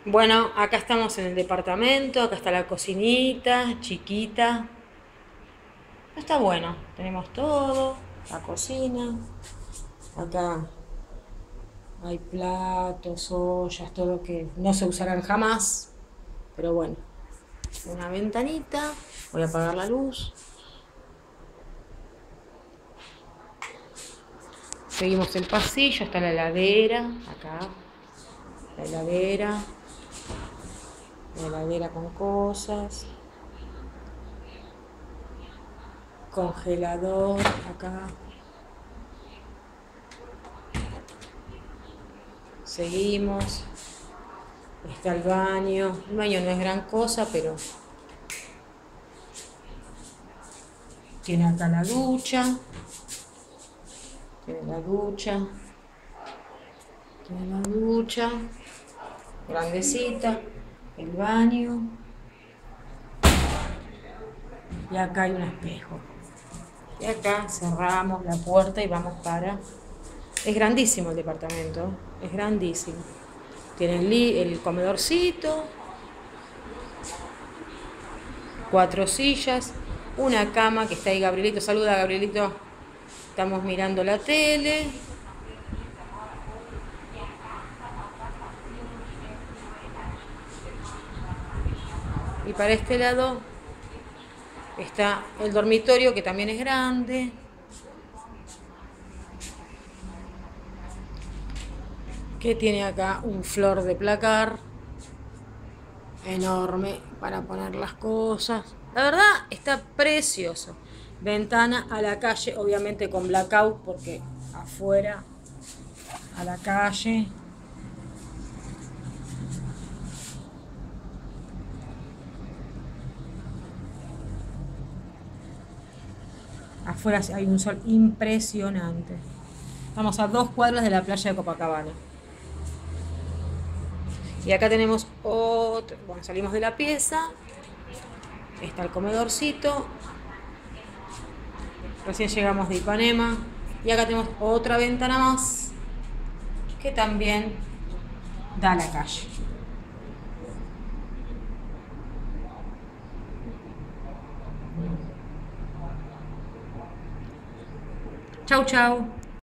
Bueno, acá estamos en el departamento, acá está la cocinita, chiquita. Está bueno, tenemos todo, la cocina. Acá hay platos, ollas, todo que no se usarán jamás. Pero bueno, una ventanita. Voy a apagar la luz. Seguimos el pasillo, está la heladera, acá. La heladera. La heladera con cosas. Congelador, acá. Seguimos. Está el baño. El baño no es gran cosa, pero tiene acá la ducha. Tiene la ducha. Tiene la ducha. Grandecita. El baño. Y acá hay un espejo. Y acá cerramos la puerta y vamos para... Es grandísimo el departamento. Es grandísimo. Tiene el comedorcito. 4 sillas. Una cama que está ahí Gabrielito. Saluda, Gabrielito. Estamos mirando la tele. Y para este lado está el dormitorio, que también es grande. Que tiene acá un flor de placar enorme para poner las cosas. La verdad está precioso. Ventana a la calle, obviamente con blackout, porque afuera a la calle. Afuera hay un sol impresionante. Estamos a 2 cuadras de la playa de Copacabana. Y acá tenemos otro. Bueno, salimos de la pieza. Está el comedorcito. Recién llegamos de Ipanema. Y acá tenemos otra ventana más, que también da a la calle. Chau, chau.